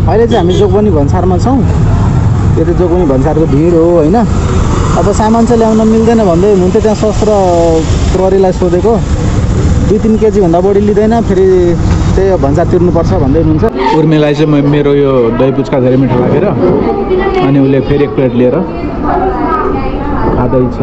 अहिले चाहिँ हामी जोगबनी भन्सारमा छौँ। यो चाहिँ जोगबनी भन्सारको भिड हो होइन। अब सामान चाहिँ ल्याउन मिल्दैन भन्दै हुनुहुन्थ्यो त्यहाँ शस्त्र प्रहरीलाई सोधेको। 2-3 केजीभन्दा बढी लिँदैन, फेरि त्यही भन्सार तिर्नुपर्छ भन्दै हुनुहुन्छ। उर्मिलाई चाहिँ मेरो यो दही पुच्का धेरै मिठो लागेर अनि उसले फेरि एक प्लेट लिएर खाँदैछ।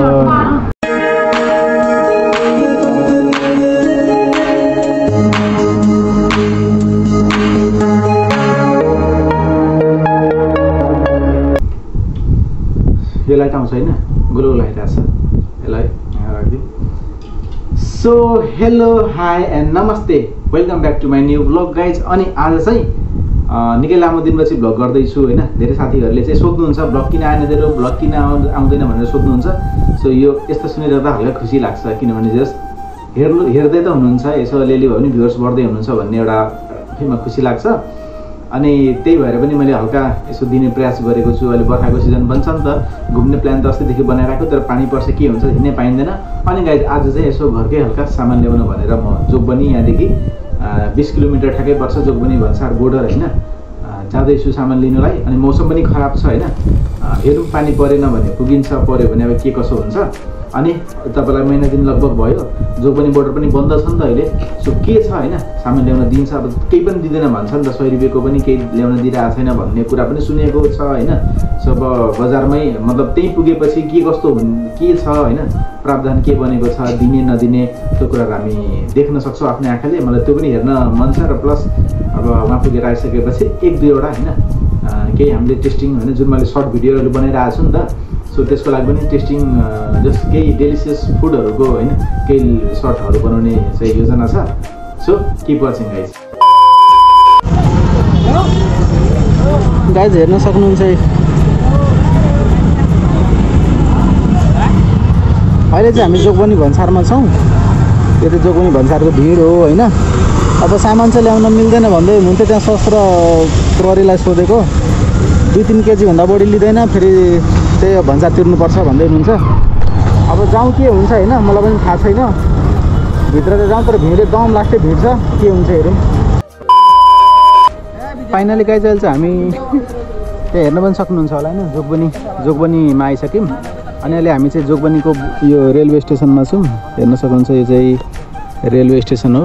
यो लाइट आउँछ होइन, गोलो लाइट आएको छ यसलाई यहाँ राखिदिउँ। सो हेलो हाई एन्ड नमस्ते, welcome back to my new blog guys. अनि आज चाहिँ निकै लामो दिनपछि भ्लग गर्दैछु होइन। धेरै साथीहरूले चाहिँ सोध्नुहुन्छ भ्लग किन आएन तेरो, भ्लग किन आउँदैन भनेर सोध्नुहुन्छ। सो यो यस्तो सुनिरहँदा हल्का खुसी लाग्छ, किनभने जस्ट हेर्दै त हुनुहुन्छ, यसो अलिअलि भए पनि भ्युवर्स बढ्दै हुनुहुन्छ भन्ने एउटा फेमा खुसी लाग्छ। अनि त्यही भएर पनि मैले हल्का यसो दिने प्रयास गरेको छु। अहिले बर्खाको सिजन बन्छ नि त, घुम्ने प्लान त अस्तिदेखि बनाइरहेको, तर पानी पर्छ के हुन्छ हिँड्नै पाइँदैन। अनि गाइज आज चाहिँ यसो घरकै हल्का सामान ल्याउनु भनेर म जोगबनी यहाँदेखि 20 किलोमिटर ठ्याक्कै पर्छ जोगबनी भन्सार बोर्डर होइन, जाँदैछु सामान लिनुलाई। अनि मौसम पनि खराब छ होइन, हेरौँ पानी परेन भने पुगिन्छ, पऱ्यो भने अब के कसो हुन्छ। अनि तपाईँलाई महिना दिन लगभग भयो, जोगबनी बोर्डर पनि बन्द छ नि त अहिले। सो के छ होइन, सामान ल्याउन दिन्छ, अब केही पनि दिँदैन भन्छ नि त, 100 रुपियाँको पनि केही ल्याउन दिइरहेको छैन भन्ने कुरा पनि सुनेको छ होइन। सो अब बजारमै मतलब त्यहीँ पुगेपछि के कस्तो के छ होइन, प्रावधान के बनेको छ, दिने नदिने त्यो कुराहरू हामी देख्न सक्छौँ आफ्नै आँखाले। मलाई त्यो पनि हेर्न मन छ। र प्लस अब उहाँ पुगेर आइसकेपछि 1-2वटा होइन केही हामीले टेस्टिङ होइन, जुन मैले सर्ट भिडियोहरू बनाइरहेको छु नि त, सो त्यसको लागि पनि टेस्टिङ जस्ट केही डेलिसियस फुडहरूको होइन केही सर्टहरू बनाउने चाहिँ योजना छ। So keep watching guys. Guys हेर्न सक्नुहुन्छ अहिले चाहिँ हामी जोगबनी भन्सारमा छौँ। यो चाहिँ जोगबनी भन्सारको भिड हो होइन। अब सामान चाहिँ ल्याउन मिल्दैन भन्दै हुनुहुन्थ्यो त्यहाँ शस्त्र प्रहरीलाई सोधेको। 2-3 केजीभन्दा बढी लिँदैन, फेरि त्यही भन्सार तिर्नुपर्छ भन्दै हुनुहुन्छ। अब जाउँ के हुन्छ होइन, मलाई पनि थाहा छैन। भित्र त जाउँ, तर भिड एकदम लास्टै भिड छ, के हुन्छ हेरौँ। फाइनली गाइज अहिले चाहिँ हामी त्यहाँ हेर्न पनि सक्नुहुन्छ होला होइन, जोगबनीमा आइसक्यौँ। अनि अहिले हामी चाहिँ जोगबनीको यो रेलवे स्टेसनमा छौँ, हेर्न सक्नुहुन्छ। यो चाहिँ रेलवे स्टेसन हो,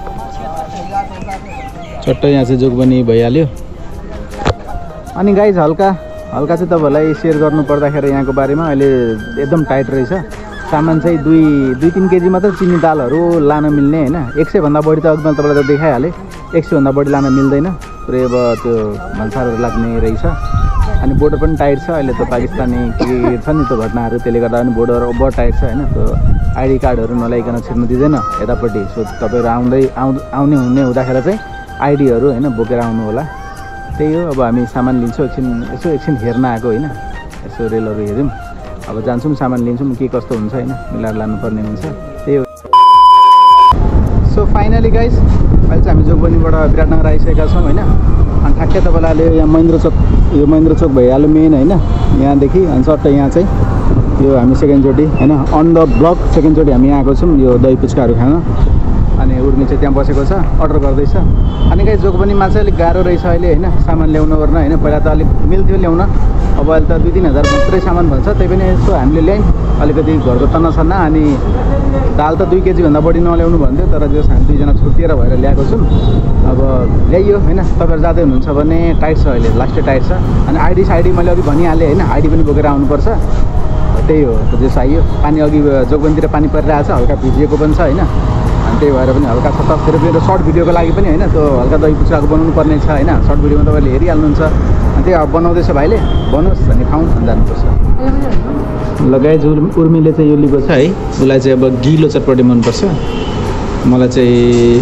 चट्ट यहाँ चाहिँ जोगबनी भइहाल्यो। अनि गाइज हल्का चाहिँ तपाईँहरूलाई सेयर गर्नु पर्दाखेरि यहाँको बारेमा अहिले एकदम टाइट रहेछ। सामान चाहिँ 2-3 केजी मात्र चिनी दालहरू लान मिल्ने होइन। 100 भन्दा बढी त अघि मैले तपाईँलाई त देखाइहालेँ, 100 भन्दा बढी लान मिल्दैन, पुरै अब त्यो भन्सारहरू लाग्ने रहेछ। अनि बोर्डर पनि टाइट छ अहिले, त पाकिस्तानी के छ नि त्यो घटनाहरू, त्यसले गर्दा पनि बोर्डर ओभर टाइट छ होइन। त्यो आइडी कार्डहरू नल्याइकन छिर्नु दिँदैन यतापट्टि। सो तपाईँहरू आउने हुँदाखेरि चाहिँ आइडीहरू होइन बोकेर आउनु होला। त्यही हो, अब हामी सामान लिन्छौँ एकछिन हेर्न आएको होइन, यसो रेलहरू हेऱ्यौँ। अब जान्छौँ सामान लिन्छौँ, के कस्तो हुन्छ होइन, मिलाएर लानुपर्ने हुन्छ, त्यही हो। सो फाइनली गाइज अहिले चाहिँ हामी जोगबनीबाट विराटनगर आइसकेका छौँ होइन। अनि ठ्याक्कै तपाईँलाई अहिले यहाँ महेन्द्र चोक भइहाल्यो मेन होइन, यहाँदेखि। अनि सट्ट यहाँ चाहिँ यो हामी सेकेन्डचोटि होइन अन द ब्लक सेकेन्डचोटि हामी यहाँ आएको छौँ यो दही पुच्काहरू खान। अनि उर्मी चाहिँ त्यहाँ बसेको छ, अर्डर गर्दैछ। अनि गाइज जोगबनीमा चाहिँ अलिक गाह्रो रहेछ अहिले होइन, सामान ल्याउनु गर्न होइन। पहिला त अलिक मिल्थ्यो ल्याउन, अब अहिले त 2-3 हजार मात्रै सामान भन्छ। त्यही पनि यसो हामीले ल्यायौँ, अलिकति घरको तन्नासन्ना। अनि दाल त 2 केजीभन्दा बढी नल्याउनु भन्थ्यो, तर जस हामी 2जना छुट्टिएर भएर ल्याएको छौँ। अब ल्याइयो होइन। तपाईँहरू जाँदै हुनुहुन्छ भने टाइट छ अहिले, लास्टै टाइट छ। अनि आइडी मैले अघि भनिहालेँ होइन, आइडी पनि बोकेर आउनुपर्छ। त्यही हो, जस आइयो। पानी अघि जोगबनीतिर पानी परिरहेको छ, हल्का भिजिएको पनि छ होइन। अनि त्यही भएर पनि हल्का छ। फेरि मेरो सर्ट भिडियोको लागि पनि होइन, त्यो हल्का दही पुच्काको बनाउनु पर्ने छ होइन। सर्ट भिडियोमा तपाईँले हेरिहाल्नुहुन्छ। अनि त्यही अब बनाउँदैछ भाइले, बनाओस् अनि खाउँ अनि जानुपर्छ। लगाएँ उर्मीले चाहिँ यो लिएको छ है, उसलाई चाहिँ अब गिलो चटपटी मनपर्छ। मलाई चाहिँ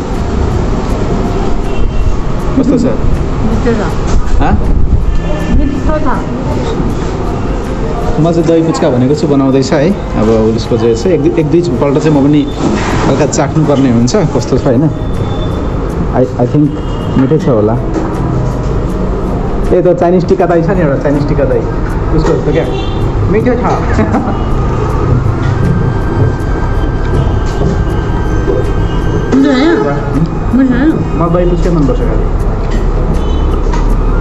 कस्तो छ? म चाहिँ दही पुच्का भनेको छु, बनाउँदैछ है। अब उसको चाहिँ यसो एक दुईपल्ट चाहिँ म पनि हल्का चाख्नुपर्ने हुन्छ कस्तो छ होइन। आई थिङ्क मिठै छ होला। त्यही त चाइनिज टिक्का दही छ नि, एउटा चाइनिज टिक्का दही उसको जस्तो क्या, मिठो छ। म दही पुच्कै मनपर्छ खालि।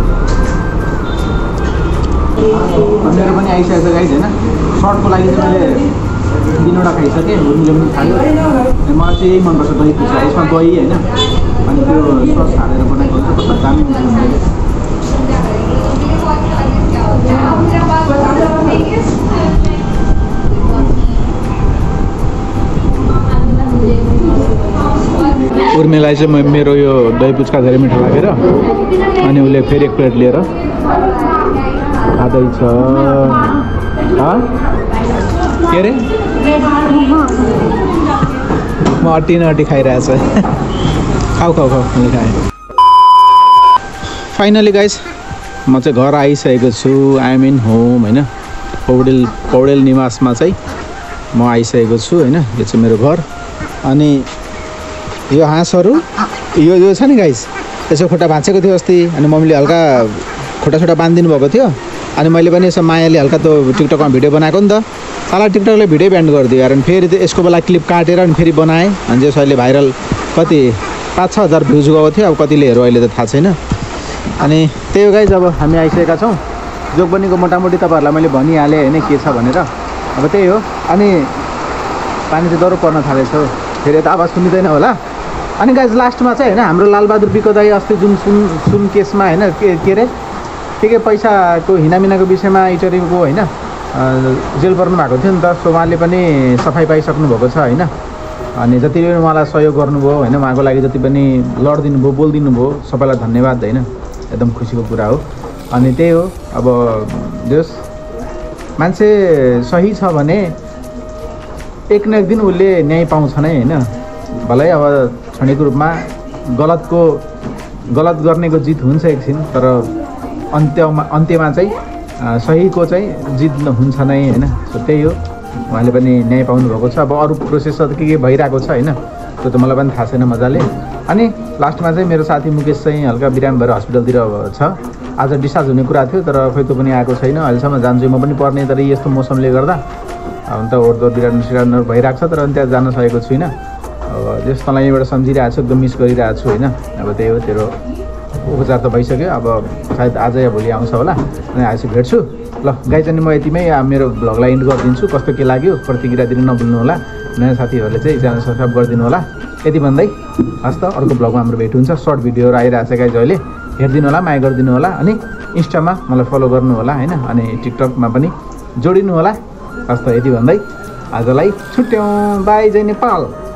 मेरो पनि आइसकेको छ गाइस होइन सर्टको लागि चाहिँ मैले 3वटा खाइसकेँ उनीले पनि खायो मलाई चाहिँ यही मनपर्छ दही पुच्का यसमा दही होइन अनि त्यो सस हालेर बनाएको हुन्छ कस्तो दामी हुन्छ उर्मिलाई चाहिँ मेरो यो दही पुच्का धेरै मिठो लागेर अनि उसले फेरि एक प्लेट लिएर खाँदैछ के अरे म अट्टी न अट्टी खाइरहेछ खाऊ खाऊ खाऊ मैले खाएँ फाइनली गाइस म चाहिँ घर आइसकेको छु आई एम इन होम होइन पौडेल निवासमा चाहिँ म आइसकेको छु होइन यो चाहिँ मेरो घर अनि यो हाँसहरू यो छ नि गाइस यसो खुट्टा भाँचेको थियो अस्ति अनि मम्मीले हल्का खुट्टा बाँधिदिनु भएको थियो अनि मैले पनि यसो मायाले हल्का त्यो टिकटकमा भिडियो बनाएको नि त साला टिकटकले भिडियो ब्यान्ड गरिदियो अनि फेरि यसको बेला क्लिप काटेर अनि फेरि बनाएँ अनि जस अहिले भाइरल कति 5-6 हजार भ्युज गएको थियो अब कतिले हेर्यो अहिले त थाहा छैन अनि त्यही हो गाइस अब हामी आइसकेका छौँ जोगबनीको मोटामोटी तपाईँहरूलाई मैले भनिहालेँ होइन के छ भनेर अब त्यही हो अनि पानी चाहिँ डह्रो पर्न थालेछ फेरि त आवाज सुनिँदैन होला अनि गाइस लास्टमा चाहिँ होइन हाम्रो लालबहादुर बिको दाई अस्ति जुन सुन केसमा होइन के अरे के पैसाको हिनामिनाको विषयमा इटरीको होइन जेल पर्नु भएको थियो नि त सो उहाँले पनि सफाइ पाइसक्नु भएको छ होइन अनि जति पनि उहाँलाई सहयोग गर्नुभयो होइन उहाँको लागि जति पनि लडिदिनु भयो बोलिदिनु भयो सबैलाई धन्यवाद होइन एकदम खुसीको कुरा हो अनि त्यही हो अब जस मान्छे सही छ भने एक न एक दिन उसले न्याय पाउँछ नै होइन भलै अब क्षणिक रूपमा गलत गर्नेको जित हुन्छ एकछिन तर अन्त्यमा चाहिँ सहीको चाहिँ जित हुन्छ नै होइन सो त्यही हो उहाँले पनि न्याय पाउनुभएको छ अब अरू प्रोसेस के भइरहेको छ होइन त्यो त मलाई पनि थाहा छैन मजाले अनि लास्टमा चाहिँ मेरो साथी मुकेश चाहिँ हल्का बिराम भएर हस्पिटलतिर छ आज डिस्चार्ज हुने कुरा थियो तर खै त्यो पनि आएको छैन अहिलेसम्म जान्छु म पनि पर्ने तर यस्तो मौसमले गर्दा अन्त ओहोरदोहोर बिरामी भइरहेको छ तर त्यहाँ जान सकेको छुइनँ अब जस तँलाई यहीँबाट सम्झिरहेको छु एकदम मिस गरिरहेको छु होइन अब त्यही हो तेरो उपचार त भइसक्यो अब सायद आज या भोलि आउँछ होला अनि आएपछि भेट्छु ल गाइस अनि म यतिमै मेरो भ्लगलाई इन्ड गरिदिन्छु कस्तो के लाग्यो प्रतिक्रिया दिनु नभुल्नु होला नयाँ साथीहरूले चाहिँ च्यानल सब्सक्राइब गरिदिनु होला यति भन्दै हस् त अर्को भ्लगमा हाम्रो भेट हुन्छ सर्ट भिडियोहरू आइरहेको छ गाइस अहिले हेरिदिनु होला माया गरिदिनु होला अनि इन्स्टामा मलाई फलो गर्नु होला होइन अनि टिकटकमा पनि जोडिनु होला हस् त यति भन्दै आजलाई छुट्यौँ बाई जय नेपाल।